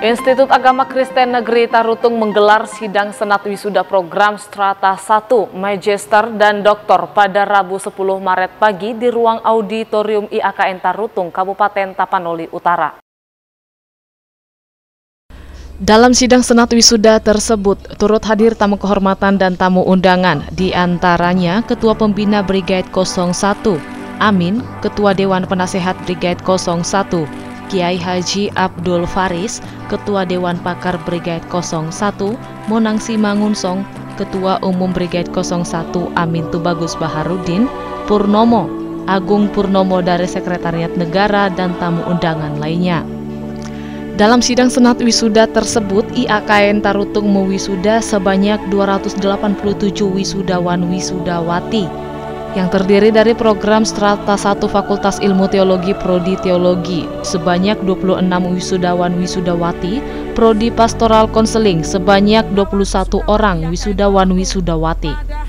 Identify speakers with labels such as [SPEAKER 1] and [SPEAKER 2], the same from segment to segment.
[SPEAKER 1] Institut Agama Kristen Negeri Tarutung menggelar sidang senat wisuda program Strata 1, Magister dan Doktor pada Rabu 10 Maret pagi di ruang auditorium IAKN Tarutung, Kabupaten Tapanuli Utara. Dalam sidang senat wisuda tersebut, turut hadir tamu kehormatan dan tamu undangan, di antaranya Ketua Pembina Brigade 01, Amin, Ketua Dewan Penasehat Brigade 01, Kiai Haji Abdul Faris, Ketua Dewan Pakar Brigade 01, Monangsi Mangunsong, Ketua Umum Brigade 01 Amin Tubagus Baharudin, Purnomo, Agung Purnomo dari Sekretariat Negara dan tamu undangan lainnya. Dalam sidang senat wisuda tersebut, IAKN Tarutung mewisuda sebanyak 287 wisudawan wisudawati yang terdiri dari program Strata 1 Fakultas Ilmu Teologi Prodi Teologi sebanyak 26 wisudawan wisudawati, Prodi Pastoral Konseling sebanyak 21 orang wisudawan wisudawati.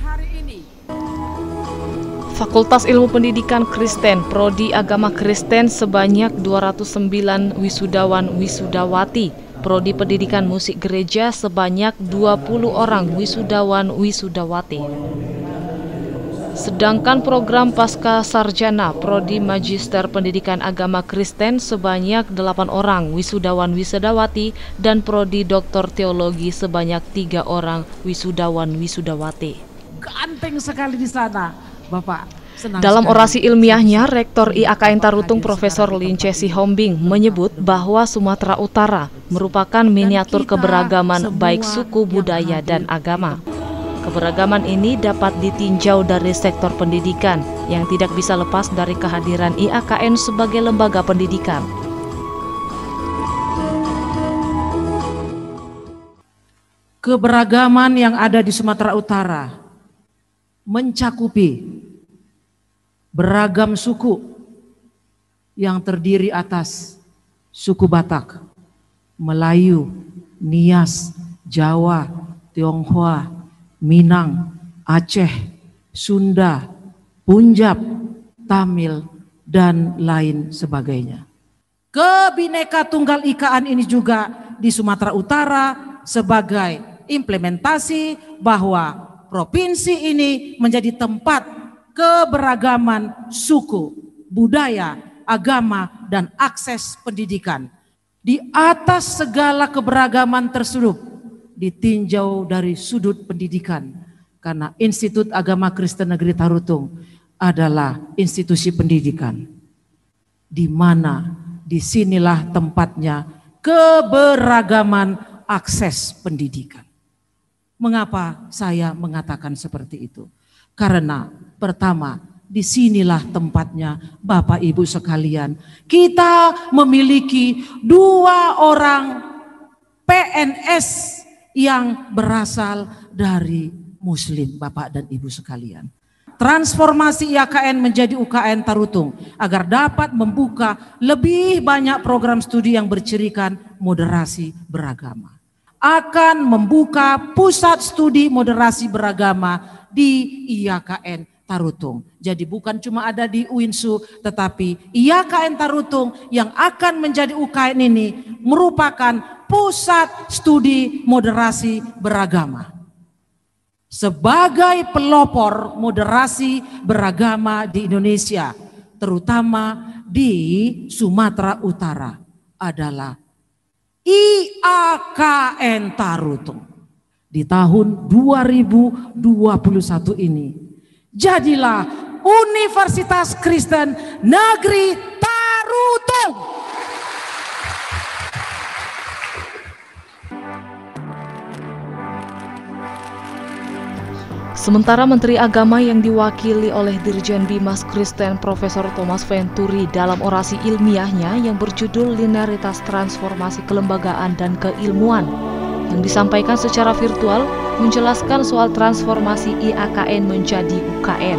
[SPEAKER 1] Fakultas Ilmu Pendidikan Kristen Prodi Agama Kristen sebanyak 209 wisudawan wisudawati, Prodi Pendidikan Musik Gereja sebanyak 20 orang wisudawan wisudawati. Sedangkan program Pasca Sarjana Prodi Magister Pendidikan Agama Kristen sebanyak 8 orang wisudawan wisudawati dan Prodi Doktor Teologi sebanyak 3 orang wisudawan wisudawati.
[SPEAKER 2] Ganteng sekali di sana, Bapak.
[SPEAKER 1] Dalam orasi ilmiahnya, Rektor IAKN Tarutung Profesor Lince Sihombing menyebut bahwa Sumatera Utara merupakan miniatur keberagaman baik suku, budaya, dan agama. Keberagaman ini dapat ditinjau dari sektor pendidikan yang tidak bisa lepas dari kehadiran IAKN sebagai lembaga pendidikan.
[SPEAKER 2] Keberagaman yang ada di Sumatera Utara mencakupi beragam suku yang terdiri atas suku Batak, Melayu, Nias, Jawa, Tionghoa, Minang, Aceh, Sunda, Punjab, Tamil, dan lain sebagainya. Kebineka Tunggal Ikaan ini juga di Sumatera Utara sebagai implementasi bahwa provinsi ini menjadi tempat keberagaman suku, budaya, agama, dan akses pendidikan. Di atas segala keberagaman tersebut ditinjau dari sudut pendidikan, karena Institut Agama Kristen Negeri Tarutung adalah institusi pendidikan, di mana disinilah tempatnya keberagaman akses pendidikan. Mengapa saya mengatakan seperti itu? Karena pertama, disinilah tempatnya Bapak Ibu sekalian, kita memiliki 2 orang PNS yang berasal dari Muslim, Bapak dan Ibu sekalian. Transformasi IAKN menjadi UKN Tarutung agar dapat membuka lebih banyak program studi yang bercirikan moderasi beragama. Akan membuka pusat studi moderasi beragama di IAKN Tarutung. Jadi bukan cuma ada di UINSU, tetapi IAKN Tarutung yang akan menjadi UKN ini merupakan pusat studi moderasi beragama. Sebagai pelopor moderasi beragama di Indonesia, terutama di Sumatera Utara, adalah IAKN Tarutung. Di tahun 2021 ini, jadilah Universitas Kristen Negeri Tarutung.
[SPEAKER 1] Sementara Menteri Agama yang diwakili oleh Dirjen Bimas Kristen Profesor Thomas Venturi dalam orasi ilmiahnya yang berjudul Linearitas Transformasi Kelembagaan dan Keilmuan yang disampaikan secara virtual menjelaskan soal transformasi IAKN menjadi UKN.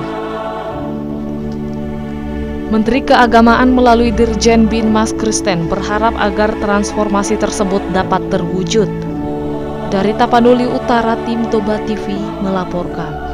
[SPEAKER 1] Menteri Keagamaan melalui Dirjen Bimas Kristen berharap agar transformasi tersebut dapat terwujud. Dari Tapanuli Utara, tim Toba TV melaporkan.